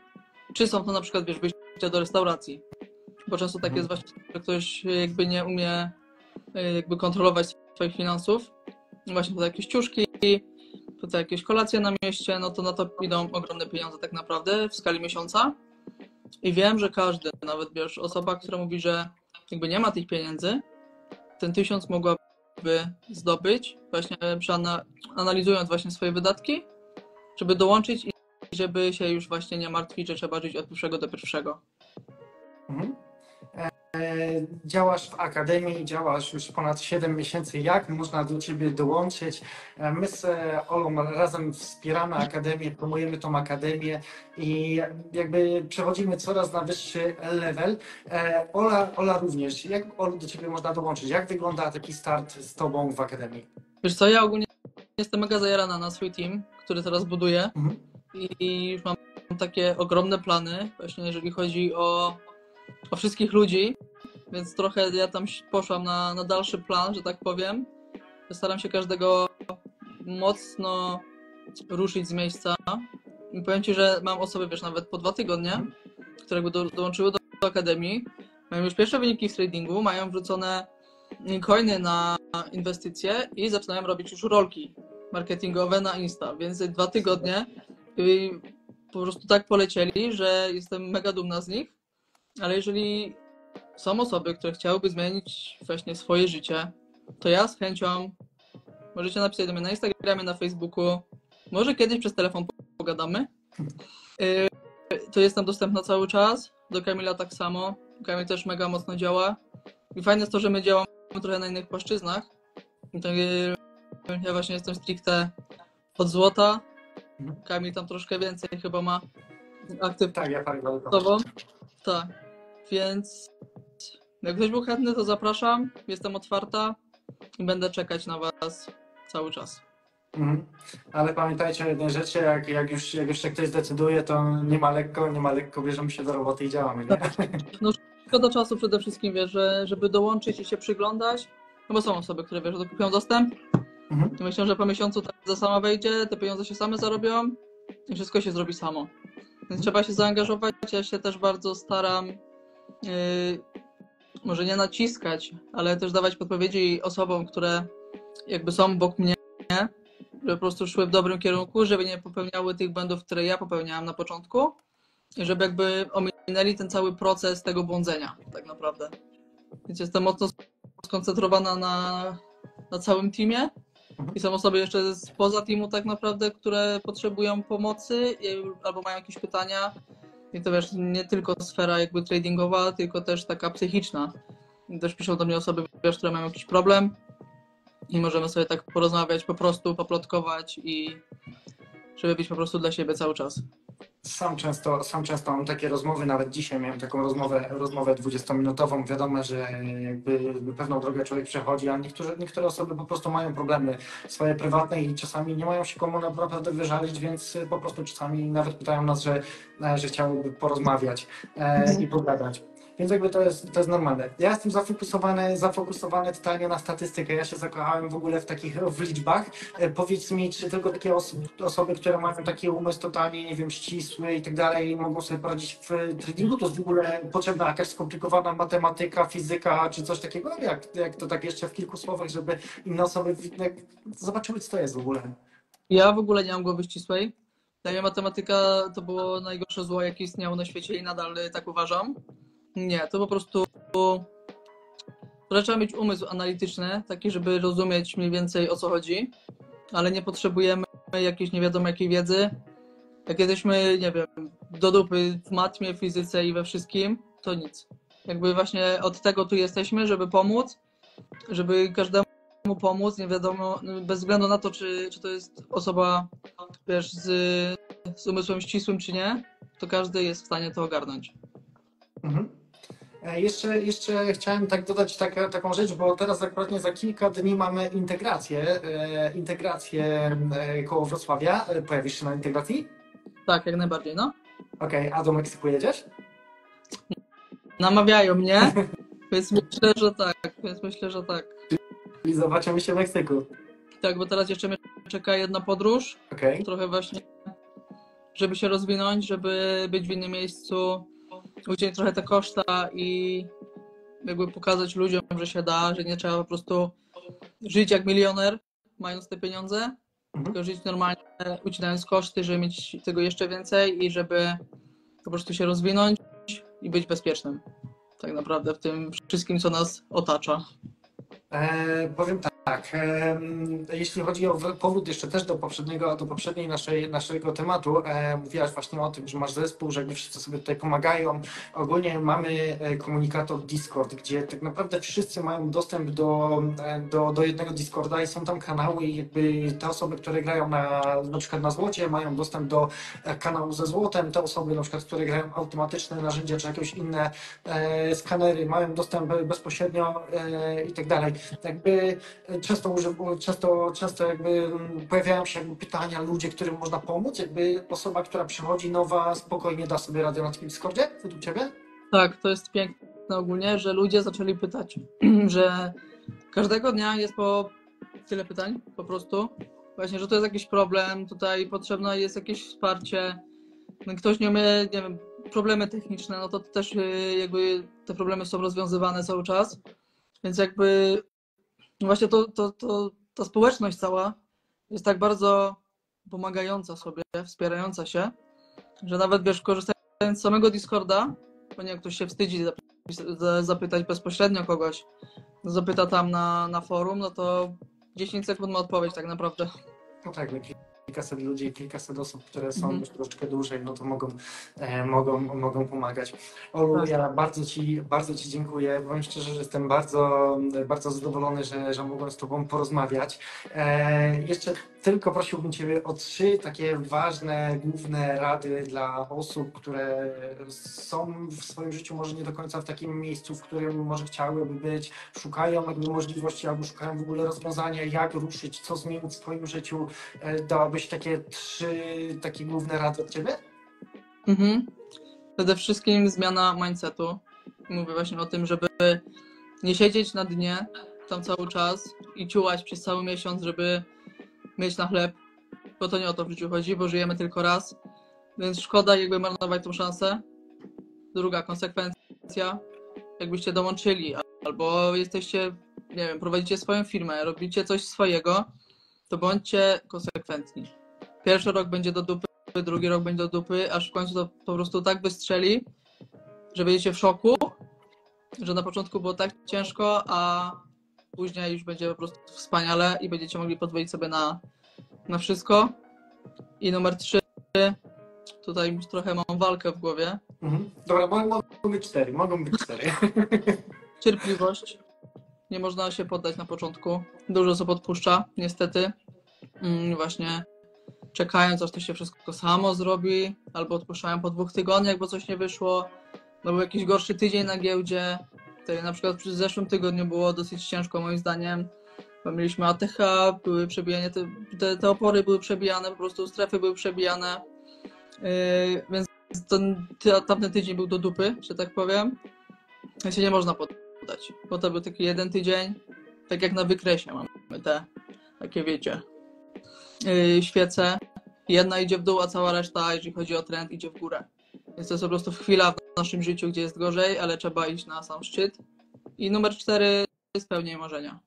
[SPEAKER 1] Czy są to na przykład, wiesz, wyjścia do restauracji, bo często tak jest właśnie, że ktoś jakby nie umie jakby kontrolować swoich finansów, właśnie po jakieś ciuszki, po jakieś kolacje na mieście, no to na to idą ogromne pieniądze tak naprawdę w skali miesiąca. I wiem, że każdy, nawet wiesz, osoba, która mówi, że jakby nie ma tych pieniędzy, ten 1000 mogłaby zdobyć, właśnie analizując właśnie swoje wydatki, żeby dołączyć i żeby się już właśnie nie martwić, że trzeba żyć od pierwszego do pierwszego.
[SPEAKER 2] Mhm. Działasz w akademii, działasz już ponad 7 miesięcy. Jak można do Ciebie dołączyć? My z Olą razem wspieramy akademię, promujemy tą akademię i jakby przechodzimy coraz na wyższy level. Ola również. Jak, Olu, do Ciebie można dołączyć? Jak wygląda taki start z Tobą w akademii?
[SPEAKER 1] Wiesz co, ja ogólnie jestem mega zajarana na swój team, który teraz buduję i już mam takie ogromne plany, właśnie jeżeli chodzi o wszystkich ludzi, więc trochę ja tam poszłam na dalszy plan, że tak powiem. Staram się każdego mocno ruszyć z miejsca. I powiem Ci, że mam osoby, wiesz, nawet po 2 tygodnie, które dołączyły do akademii, mają już pierwsze wyniki w tradingu, mają wrzucone coiny na inwestycje i zaczynają robić już rolki marketingowe na Insta, więc 2 tygodnie po prostu tak polecieli, że jestem mega dumna z nich, ale jeżeli są osoby, które chciałyby zmienić właśnie swoje życie, to ja z chęcią możecie napisać do mnie na Instagramie, na Facebooku, może kiedyś przez telefon pogadamy. To jestem dostępna cały czas, do Kamila tak samo, Kamil też mega mocno działa i fajne jest to, że my działamy trochę na innych płaszczyznach. Ja właśnie jestem stricte od złota, Kamil tam troszkę więcej chyba ma aktyw.
[SPEAKER 2] Tak, ja tak
[SPEAKER 1] tobą. Tak, więc jak ktoś był chętny, to zapraszam, jestem otwarta i będę czekać na Was cały czas.
[SPEAKER 2] Ale pamiętajcie o jednej rzeczy, jak już się ktoś zdecyduje, to nie ma lekko, bierzemy się do roboty i działamy, nie?
[SPEAKER 1] No szkoda czasu przede wszystkim, wiesz, żeby dołączyć i się przyglądać, no bo są osoby, które, wiesz, dokupią dostęp i myślą, że po miesiącu ta sama wejdzie, te pieniądze się same zarobią i wszystko się zrobi samo. Więc trzeba się zaangażować, ja się też bardzo staram może nie naciskać, ale też dawać podpowiedzi osobom, które jakby są obok mnie, żeby po prostu szły w dobrym kierunku, żeby nie popełniały tych błędów, które ja popełniałam na początku i żeby jakby ominęli ten cały proces tego błądzenia tak naprawdę. Więc jestem mocno skoncentrowana na całym teamie i są osoby jeszcze spoza teamu tak naprawdę, które potrzebują pomocy albo mają jakieś pytania. I to wiesz, nie tylko sfera jakby tradingowa, tylko też taka psychiczna. I też piszą do mnie osoby, wiesz, które mają jakiś problem i możemy sobie tak porozmawiać, po prostu poplotkować i żeby być po prostu dla siebie cały czas.
[SPEAKER 2] Sam często mam takie rozmowy, nawet dzisiaj miałem taką rozmowę 20-minutową. Wiadomo, że jakby pewną drogę człowiek przechodzi, a niektóre osoby po prostu mają problemy swoje prywatne i czasami nie mają się komu naprawdę wyżalić, więc po prostu czasami nawet pytają nas, że chciałyby porozmawiać i pogadać. Więc jakby to jest normalne. Ja jestem zafokusowany totalnie na statystykę. Ja się zakochałem w ogóle w liczbach. Powiedz mi, czy tylko takie osoby, które mają taki umysł totalnie, nie wiem, ścisły i tak dalej, mogą sobie poradzić w tradingu? To jest w ogóle potrzebna jakaś skomplikowana matematyka, fizyka, czy coś takiego? Jak to tak jeszcze w kilku słowach, żeby inne osoby zobaczyły, co to jest w ogóle?
[SPEAKER 1] Ja w ogóle nie mam głowy ścisłej. Dla mnie matematyka to było najgorsze zło, jakie istniało na świecie i nadal tak uważam. Nie, to po prostu trzeba mieć umysł analityczny, taki, żeby rozumieć mniej więcej o co chodzi, ale nie potrzebujemy jakiejś nie wiadomo jakiej wiedzy. Jak jesteśmy, nie wiem, do dupy w matmie, fizyce i we wszystkim, to nic. Jakby właśnie od tego tu jesteśmy, żeby pomóc, żeby każdemu pomóc, nie wiadomo, bez względu na to, czy to jest osoba, wiesz, z umysłem ścisłym, czy nie, to każdy jest w stanie to ogarnąć.
[SPEAKER 2] Jeszcze chciałem tak dodać taką rzecz, bo teraz akurat za kilka dni mamy integrację koło Wrocławia. Pojawisz się na integracji?
[SPEAKER 1] Tak, jak najbardziej, no.
[SPEAKER 2] Okej, a do Meksyku jedziesz?
[SPEAKER 1] Namawiają mnie, więc myślę, że tak.
[SPEAKER 2] Czyli zobaczymy się w Meksyku.
[SPEAKER 1] Tak, bo teraz jeszcze mnie czeka jedna podróż.
[SPEAKER 2] Okej.
[SPEAKER 1] Trochę właśnie żeby się rozwinąć, żeby być w innym miejscu, uciąć trochę te koszta i jakby pokazać ludziom, że się da, że nie trzeba po prostu żyć jak milioner, mając te pieniądze, tylko żyć normalnie, ucinając koszty, żeby mieć tego jeszcze więcej i żeby po prostu się rozwinąć i być bezpiecznym. Tak naprawdę w tym wszystkim, co nas otacza.
[SPEAKER 2] Powiem tak, jeśli chodzi o powrót jeszcze też do poprzedniej naszego tematu, mówiłaś właśnie o tym, że masz zespół, że jakby wszyscy sobie tutaj pomagają. Ogólnie mamy komunikator Discord, gdzie tak naprawdę wszyscy mają dostęp do jednego Discorda i są tam kanały i jakby te osoby, które grają na przykład na złocie, mają dostęp do kanału ze złotem, te osoby na przykład, które grają automatyczne narzędzia czy jakieś inne skanery, mają dostęp bezpośrednio i tak dalej. Jakby często jakby pojawiają się jakby pytania, ludzie, którym można pomóc, jakby osoba, która przychodzi nowa, spokojnie da sobie radę na takim Discordzie, według Ciebie?
[SPEAKER 1] Tak, to jest piękne ogólnie, że ludzie zaczęli pytać, że każdego dnia jest po tyle pytań po prostu. Właśnie, że to jest jakiś problem, tutaj potrzebne jest jakieś wsparcie. No, ktoś nie umie, nie wiem, problemy techniczne, no to też jakby te problemy są rozwiązywane cały czas. Więc jakby właśnie ta społeczność cała jest tak bardzo pomagająca sobie, wspierająca się, że nawet wiesz, korzystając z samego Discorda, bo nie wiem, ktoś się wstydzi zapytać bezpośrednio kogoś, zapyta tam na forum, no to 10 sekund ma odpowiedź tak naprawdę.
[SPEAKER 2] No tak, no kilkaset ludzi, kilkaset osób, które są już troszeczkę dłużej, no to mogą pomagać. Olu, ja bardzo Ci dziękuję. Powiem szczerze, że jestem bardzo zadowolony, że mogłem z Tobą porozmawiać. Jeszcze tylko prosiłbym Ciebie o 3 takie ważne, główne rady dla osób, które są w swoim życiu może nie do końca w takim miejscu, w którym może chciałyby być, szukają jakby możliwości albo szukają w ogóle rozwiązania, jak ruszyć, co zmienić w swoim życiu. Dałabyś takie 3 takie główne rady od Ciebie?
[SPEAKER 1] Przede wszystkim zmiana mindsetu. Mówię właśnie o tym, żeby nie siedzieć na dnie tam cały czas i ciułać przez cały miesiąc, żeby mieć na chleb, bo to nie o to w życiu chodzi, bo żyjemy tylko raz, więc szkoda jakby marnować tą szansę. Druga konsekwencja, jakbyście dołączyli albo jesteście, nie wiem, prowadzicie swoją firmę, robicie coś swojego, to bądźcie konsekwentni. Pierwszy rok będzie do dupy, drugi rok będzie do dupy, aż w końcu to po prostu tak wystrzeli, że będziecie w szoku, że na początku było tak ciężko, a później już będzie po prostu wspaniale i będziecie mogli pozwolić sobie na wszystko. I numer 3, tutaj już trochę mam walkę w głowie.
[SPEAKER 2] Dobra, mogą być 4.
[SPEAKER 1] Cierpliwość. Nie można się poddać na początku. Dużo osób odpuszcza, niestety. Właśnie czekając, aż to się wszystko samo zrobi, albo odpuszczają po 2 tygodniach, bo coś nie wyszło. No był jakiś gorszy tydzień na giełdzie. Tutaj na przykład w zeszłym tygodniu było dosyć ciężko moim zdaniem, bo mieliśmy ATH, były przebijane, te opory były przebijane, po prostu strefy były przebijane, więc tamten tydzień był do dupy, że tak powiem. Ja się nie można poddać, bo to był taki jeden tydzień, tak jak na wykresie mamy te takie, wiecie, świece. Jedna idzie w dół, a cała reszta, jeżeli chodzi o trend, idzie w górę. Więc to jest po prostu chwila w naszym życiu, gdzie jest gorzej, ale trzeba iść na sam szczyt. I numer 4, spełniaj marzenia.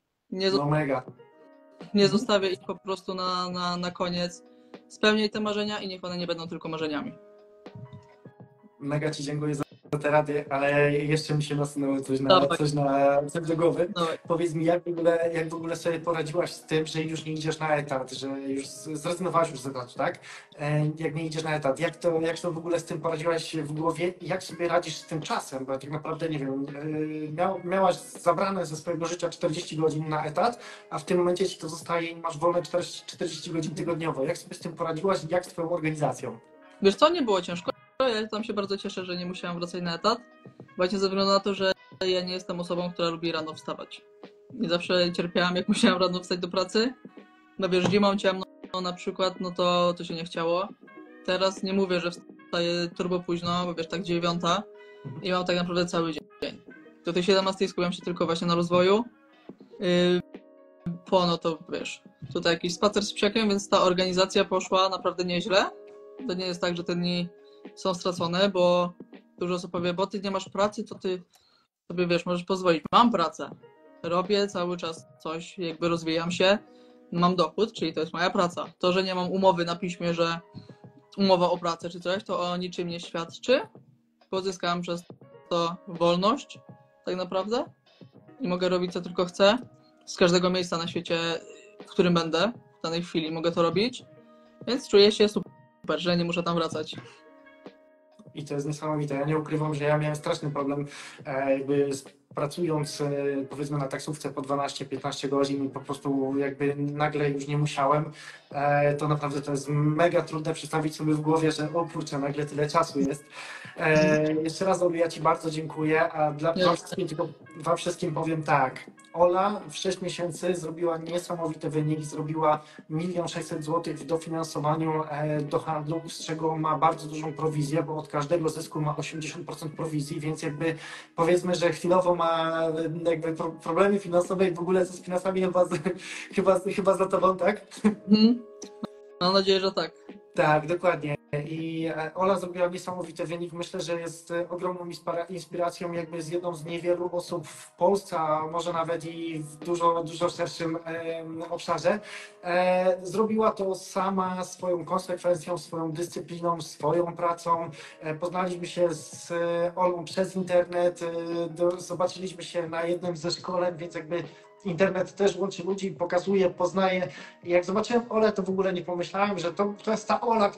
[SPEAKER 1] Nie zostawię ich po prostu na koniec. Spełniaj te marzenia i niech one nie będą tylko marzeniami.
[SPEAKER 2] Mega Ci dziękuję za te rady, ale jeszcze mi się nasunęło coś do głowy.
[SPEAKER 1] Dawaj.
[SPEAKER 2] Powiedz mi, jak w ogóle sobie poradziłaś z tym, że już nie idziesz na etat, że już zrezygnowałaś już z etatu, tak? Jak nie idziesz na etat, jak to w ogóle z tym poradziłaś w głowie i jak sobie radzisz z tym czasem? Bo tak naprawdę, nie wiem, miałaś zabrane ze swojego życia 40 godzin na etat, a w tym momencie Ci to zostaje i masz wolne 40 godzin tygodniowo. Jak sobie z tym poradziłaś i jak z Twoją organizacją?
[SPEAKER 1] Wiesz co, nie było ciężko. Ja tam się bardzo cieszę, że nie musiałam wracać na etat, właśnie ze względu na to, że ja nie jestem osobą, która lubi rano wstawać. I zawsze cierpiałam, jak musiałam rano wstać do pracy. No wiesz, zimą ciemno na przykład, no to się nie chciało. Teraz nie mówię, że wstaję turbo późno, bo wiesz, tak 9 i mam tak naprawdę cały dzień. Do tej 17 skupiam się tylko właśnie na rozwoju. No to wiesz, tutaj jakiś spacer z psiakiem, więc ta organizacja poszła naprawdę nieźle. to nie jest tak, że te dni są stracone, bo dużo osób powie, bo ty nie masz pracy, to ty sobie, wiesz, możesz pozwolić. Mam pracę, robię cały czas coś, jakby rozwijam się, mam dochód, czyli to jest moja praca. To, że nie mam umowy na piśmie, że umowa o pracę czy coś, to o niczym nie świadczy. Pozyskałem przez to wolność tak naprawdę i mogę robić co tylko chcę. Z każdego miejsca na świecie, w którym będę w danej chwili mogę to robić, więc czuję się super, że nie muszę tam wracać.
[SPEAKER 2] I to jest niesamowite. Ja nie ukrywam, że ja miałem straszny problem pracując powiedzmy na taksówce po 12-15 godzin i po prostu jakby nagle już nie musiałem. To naprawdę to jest mega trudne przedstawić sobie w głowie, że o kurczę, nagle tyle czasu jest. Jeszcze raz, Olu, ja Ci bardzo dziękuję, a wam wszystkim powiem tak. Ola w 6 miesięcy zrobiła niesamowity wynik, zrobiła 1 600 000 zł w dofinansowaniu do handlu, z czego ma bardzo dużą prowizję, bo od każdego zysku ma 80% prowizji, więc jakby powiedzmy, że chwilowo ma jakby problemy finansowe i w ogóle z finansami chyba za tobą, tak?
[SPEAKER 1] Mam nadzieję, że tak.
[SPEAKER 2] Tak, dokładnie. I Ola zrobiła niesamowity wynik. Myślę, że jest ogromną inspiracją, jakby z jedną z niewielu osób w Polsce, a może nawet i w dużo szerszym obszarze. Zrobiła to sama, swoją konsekwencją, swoją dyscypliną, swoją pracą. Poznaliśmy się z Olą przez internet, zobaczyliśmy się na jednym ze szkoleń, więc jakby internet też łączy ludzi, pokazuje, poznaje. I jak zobaczyłem Olę, to w ogóle nie pomyślałem, że to jest ta Ola,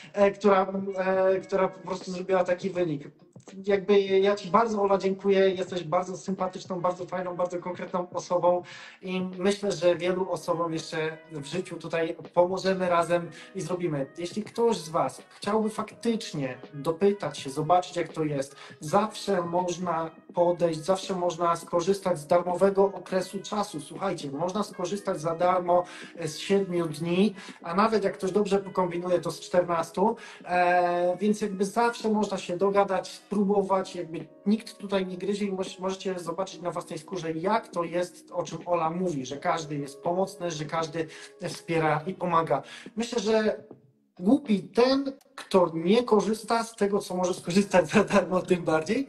[SPEAKER 2] która po prostu zrobiła taki wynik. Jakby ja Ci bardzo, Ola, dziękuję. Jesteś bardzo sympatyczną, bardzo fajną, bardzo konkretną osobą i myślę, że wielu osobom jeszcze w życiu tutaj pomożemy razem i zrobimy. Jeśli ktoś z Was chciałby faktycznie dopytać się, zobaczyć jak to jest, zawsze można podejść, zawsze można skorzystać z darmowego okresu czasu. Słuchajcie, można skorzystać za darmo z 7 dni, a nawet jak ktoś dobrze pokombinuje, to z 14, więc jakby zawsze można się dogadać, spróbować, jakby nikt tutaj nie gryzie i możecie zobaczyć na własnej skórze, jak to jest, o czym Ola mówi, że każdy jest pomocny, że każdy wspiera i pomaga. Myślę, że głupi ten, kto nie korzysta z tego, co może skorzystać za darmo, tym bardziej.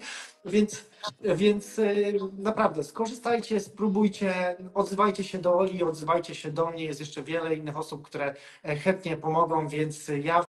[SPEAKER 2] Więc naprawdę skorzystajcie, spróbujcie, odzywajcie się do Oli, odzywajcie się do mnie. Jest jeszcze wiele innych osób, które chętnie pomogą, więc ja